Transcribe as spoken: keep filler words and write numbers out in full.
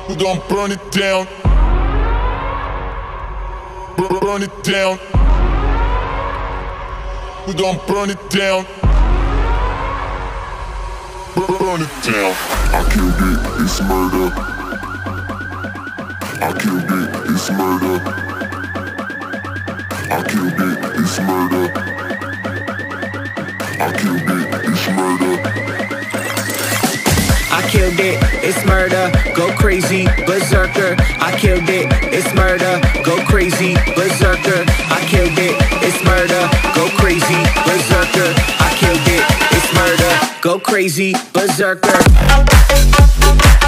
We gon' burn it down. Bur- Burn it down. We gon' burn it down. Bur- Burn it down. I killed it, it's murder. I killed it, it's murder. I killed it, it's murder. I killed it, it's murder. I killed it, it's murder, go crazy, berserker. I killed it, it's murder, go crazy, berserker. I killed it, it's murder, go crazy, berserker. I killed it, it's murder, go crazy, berserker.